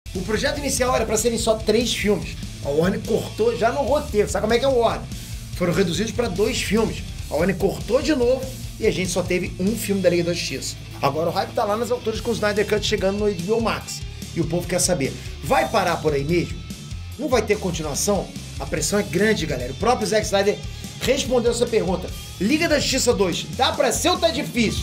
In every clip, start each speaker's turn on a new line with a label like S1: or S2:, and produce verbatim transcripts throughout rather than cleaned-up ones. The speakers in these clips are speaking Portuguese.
S1: O projeto inicial era para serem só três filmes. A Warner cortou já no roteiro. Sabe como é que é o Warner? Foram reduzidos para dois filmes. A Warner cortou de novo e a gente só teve um filme da Liga da Justiça. Agora o hype tá lá nas alturas com o Snyder Cut chegando no H B O Max. E o povo quer saber, vai parar por aí mesmo? Não vai ter continuação? A pressão é grande, galera. O próprio Zack Snyder respondeu essa pergunta. Liga da Justiça dois, dá pra ser ou tá difícil?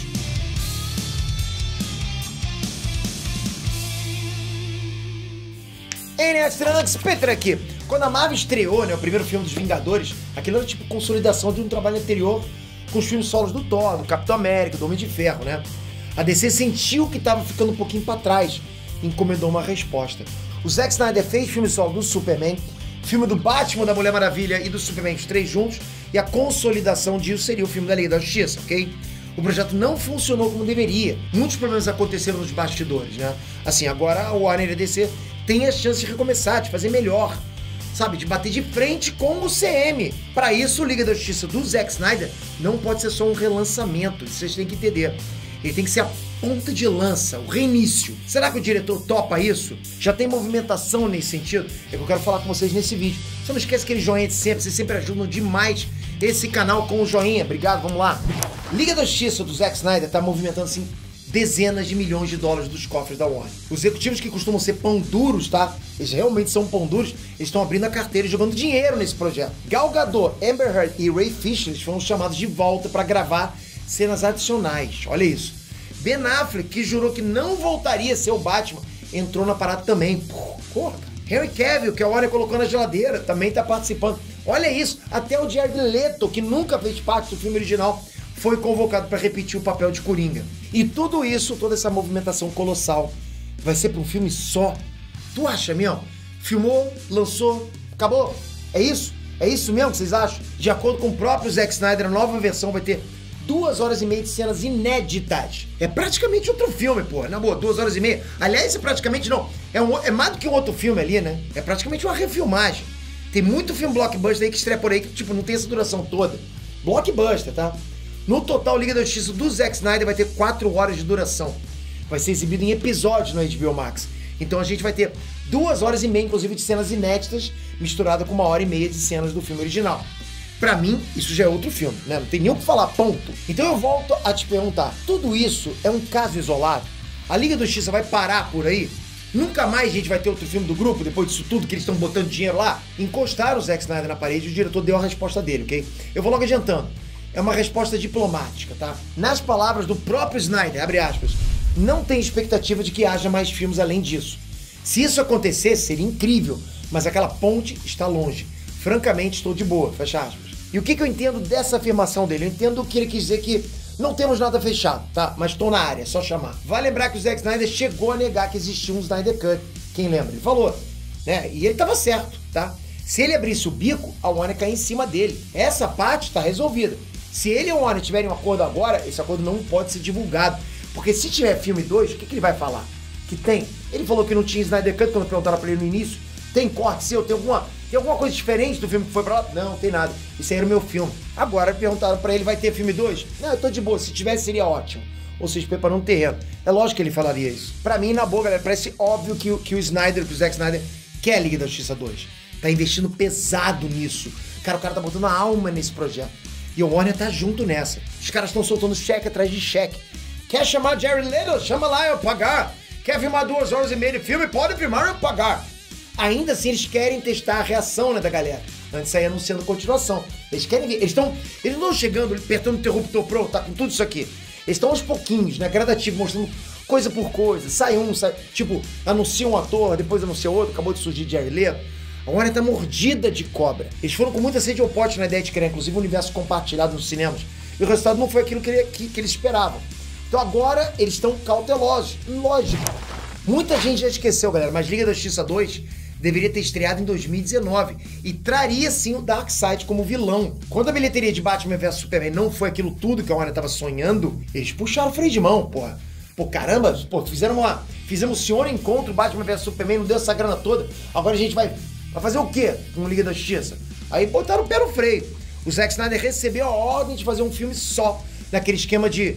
S1: N X Peter aqui. Quando a Marvel estreou, né, o primeiro filme dos Vingadores, aquilo era tipo consolidação de um trabalho anterior com os filmes solos do Thor, do Capitão América, do Homem de Ferro, né? A D C sentiu que tava ficando um pouquinho pra trás e encomendou uma resposta. O Zack Snyder fez filme solo do Superman, filme do Batman, da Mulher Maravilha e do Superman, os três juntos, e a consolidação disso seria o filme da Liga da Justiça, ok? O projeto não funcionou como deveria. Muitos problemas aconteceram nos bastidores, né? Assim, agora a Warner e a D C tem a chance de recomeçar, de fazer melhor, sabe? De bater de frente com o C M. Para isso, o Liga da Justiça do Zack Snyder não pode ser só um relançamento, isso vocês têm que entender. Ele tem que ser a ponta de lança, o reinício. Será que o diretor topa isso? Já tem movimentação nesse sentido? É que eu quero falar com vocês nesse vídeo. Você não esquece aquele joinha de sempre, vocês sempre ajudam demais esse canal com o joinha. Obrigado, vamos lá. Liga da Justiça do Zack Snyder tá movimentando assim dezenas de milhões de dólares dos cofres da Warner. Os executivos que costumam ser pão duros, tá? Eles realmente são pão duros, eles estão abrindo a carteira e jogando dinheiro nesse projeto. Gal Gadot, Amber Heard e Ray Fisher eles foram chamados de volta para gravar cenas adicionais. Olha isso. Ben Affleck, que jurou que não voltaria a ser o Batman, entrou na parada também. Porra, Henry Cavill, que a Warner colocou na geladeira, também tá participando. Olha isso, até o Jared Leto, que nunca fez parte do filme original, foi convocado para repetir o papel de Coringa. E tudo isso, toda essa movimentação colossal, vai ser para um filme só? Tu acha mesmo? Filmou, lançou, acabou? É isso? É isso mesmo que vocês acham? De acordo com o próprio Zack Snyder, a nova versão vai ter duas horas e meia de cenas inéditas. É praticamente outro filme, porra. Na boa, duas horas e meia. Aliás, é praticamente não. É, um, é mais do que um outro filme ali, né? É praticamente uma refilmagem. Tem muito filme blockbuster aí que estreia por aí que, tipo, não tem essa duração toda. Blockbuster, tá? No total, Liga da Justiça do Zack Snyder vai ter quatro horas de duração. Vai ser exibido em episódios no H B O Max. Então a gente vai ter duas horas e meia, inclusive, de cenas inéditas, misturada com uma hora e meia de cenas do filme original. Pra mim, isso já é outro filme, né? Não tem nem o que falar, ponto. Então eu volto a te perguntar, tudo isso é um caso isolado? A Liga da Justiça vai parar por aí? Nunca mais a gente vai ter outro filme do grupo, depois disso tudo que eles estão botando dinheiro lá? Encostaram o Zack Snyder na parede e o diretor deu a resposta dele, ok? Eu vou logo adiantando. É uma resposta diplomática, tá? Nas palavras do próprio Snyder, abre aspas, não tem expectativa de que haja mais filmes além disso. Se isso acontecesse, seria incrível, mas aquela ponte está longe. Francamente, estou de boa, fecha aspas. E o que, que eu entendo dessa afirmação dele? Eu entendo que ele quis dizer que não temos nada fechado, tá? Mas estou na área, é só chamar. Vale lembrar que o Zack Snyder chegou a negar que existia um Snyder Cut. Quem lembra? Ele falou, né? E ele estava certo, tá? Se ele abrisse o bico, a Warner caía em cima dele. Essa parte está resolvida. Se ele e a Warner tiverem um acordo agora, esse acordo não pode ser divulgado. Porque se tiver filme dois, o que, que ele vai falar? Que tem? Ele falou que não tinha Snyder Cut quando perguntaram pra ele no início. Tem corte seu? Tem alguma, tem alguma coisa diferente do filme que foi pra lá? Não, tem nada. Isso aí era o meu filme. Agora perguntaram pra ele, vai ter filme dois? Não, eu tô de boa. Se tivesse, seria ótimo. Ou seja, preparando um terreno. É lógico que ele falaria isso. Pra mim, na boa, galera, parece óbvio que, que o Snyder, que o Zack Snyder, quer a Liga da Justiça dois. Tá investindo pesado nisso. Cara, o cara tá botando a alma nesse projeto. E o Warner tá junto nessa. Os caras estão soltando cheque atrás de cheque. Quer chamar Jared Leto? Chama lá, eu pagar. Quer filmar duas horas e meia de filme? Pode filmar, eu pagar. Ainda assim, eles querem testar a reação, né, da galera. Antes de sair anunciando continuação. Eles querem ver. Eles estão eles não chegando, apertando o interruptor pro, tá com tudo isso aqui. Eles estão aos pouquinhos, né, gradativo, mostrando coisa por coisa. Sai um, sai... Tipo, anuncia um ator, depois anuncia outro, acabou de surgir Jared Leto. A Warner tá mordida de cobra. Eles foram com muita sede ao pote na ideia de criar, inclusive, um universo compartilhado nos cinemas. E o resultado não foi aquilo que, ele, que, que eles esperavam. Então agora eles estão cautelosos. Lógico. Muita gente já esqueceu, galera, mas Liga da Justiça dois deveria ter estreado em dois mil e dezenove e traria sim o Darkseid como vilão. Quando a bilheteria de Batman versus Superman não foi aquilo tudo que a Warner tava sonhando, eles puxaram o freio de mão, porra. Pô, caramba, pô, fizeram uma... Fizemos o senhor encontro Batman versus Superman, não deu essa grana toda. Agora a gente vai, vai fazer o quê com Liga da Justiça? Aí botaram o pé no freio. O Zack Snyder recebeu a ordem de fazer um filme só, naquele esquema de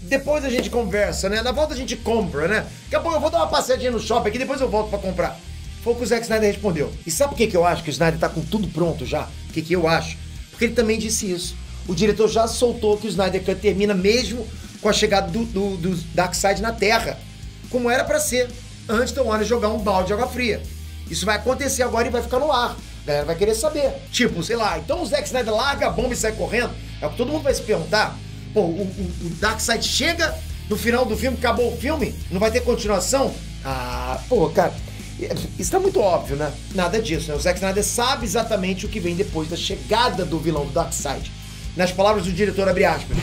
S1: depois a gente conversa, né? Na volta a gente compra, né? Daqui a pouco eu vou dar uma passeadinha no shopping aqui, depois eu volto pra comprar. Foi o que o Zack Snyder respondeu. E sabe por que, que eu acho que o Snyder tá com tudo pronto já? O que, que eu acho? Porque ele também disse isso. O diretor já soltou que o Snyder Cut termina mesmo com a chegada do, do, do Darkseid na Terra, como era pra ser, antes da Warner jogar um balde de água fria. Isso vai acontecer agora e vai ficar no ar. A galera vai querer saber. Tipo, sei lá, então o Zack Snyder larga a bomba e sai correndo? É o que todo mundo vai se perguntar. Pô, o, o, o Darkseid chega no final do filme, acabou o filme, não vai ter continuação? Ah, pô, cara, isso tá muito óbvio, né? Nada disso, né? O Zack Snyder sabe exatamente o que vem depois da chegada do vilão do Darkseid. Nas palavras do diretor, abre aspas,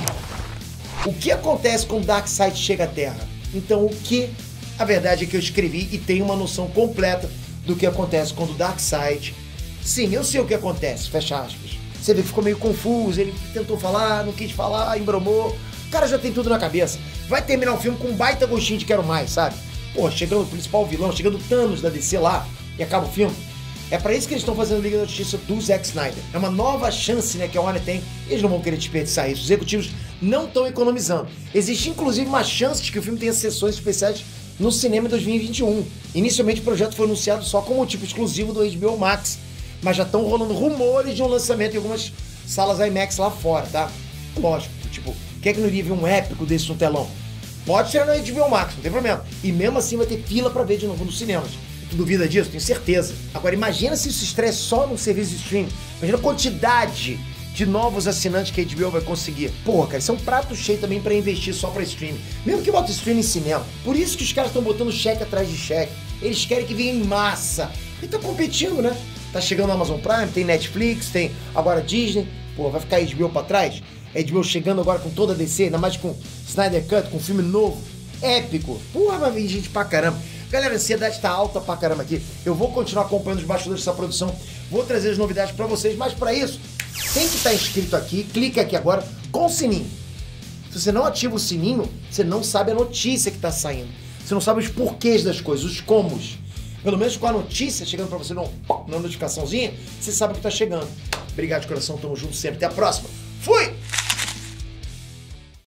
S1: o que acontece quando o Darkseid chega à Terra? Então, o que? A verdade é que eu escrevi e tenho uma noção completa do que acontece quando o Darkseid... Sim, eu sei o que acontece, fecha aspas. Você vê que ficou meio confuso, ele tentou falar, não quis falar, embromou. O cara já tem tudo na cabeça. Vai terminar o filme com um baita gostinho de quero mais, sabe? Pô, chegando o principal vilão, chegando o Thanos da D C lá, e acaba o filme. É pra isso que eles estão fazendo Liga da Justiça do Zack Snyder. É uma nova chance, né, que a Warner tem. Eles não vão querer desperdiçar isso. Os executivos não estão economizando. Existe, inclusive, uma chance de que o filme tenha sessões especiais no cinema em dois mil e vinte e um. Inicialmente, o projeto foi anunciado só como tipo exclusivo do H B O Max. Mas já estão rolando rumores de um lançamento em algumas salas IMAX lá fora, tá? Lógico, tipo, quer que não iria ver um épico desse no telão? Pode ser no H B O Max, não tem problema. E mesmo assim vai ter fila pra ver de novo nos cinemas. Tu duvida disso? Tenho certeza. Agora, imagina se isso estreia só no serviço de streaming. Imagina a quantidade de novos assinantes que a H B O vai conseguir. Porra, cara, isso é um prato cheio também pra investir só pra streaming. Mesmo que bota streaming em cinema. Por isso que os caras estão botando cheque atrás de cheque. Eles querem que venha em massa. E tá competindo, né? Tá chegando no Amazon Prime, tem Netflix, tem agora Disney. Pô, vai ficar a H B O pra trás? A H B O chegando agora com toda a D C, ainda mais com Snyder Cut, com um filme novo, épico. Porra, vai vir gente pra caramba. Galera, a ansiedade tá alta pra caramba aqui. Eu vou continuar acompanhando os bastidores dessa produção, vou trazer as novidades pra vocês, mas pra isso, tem que estar inscrito aqui, clica aqui agora com o sininho. Se você não ativa o sininho, você não sabe a notícia que tá saindo. Você não sabe os porquês das coisas, os comos. Pelo menos com a notícia chegando pra você numa notificaçãozinha, você sabe o que tá chegando. Obrigado de coração, tamo junto sempre. Até a próxima. Fui!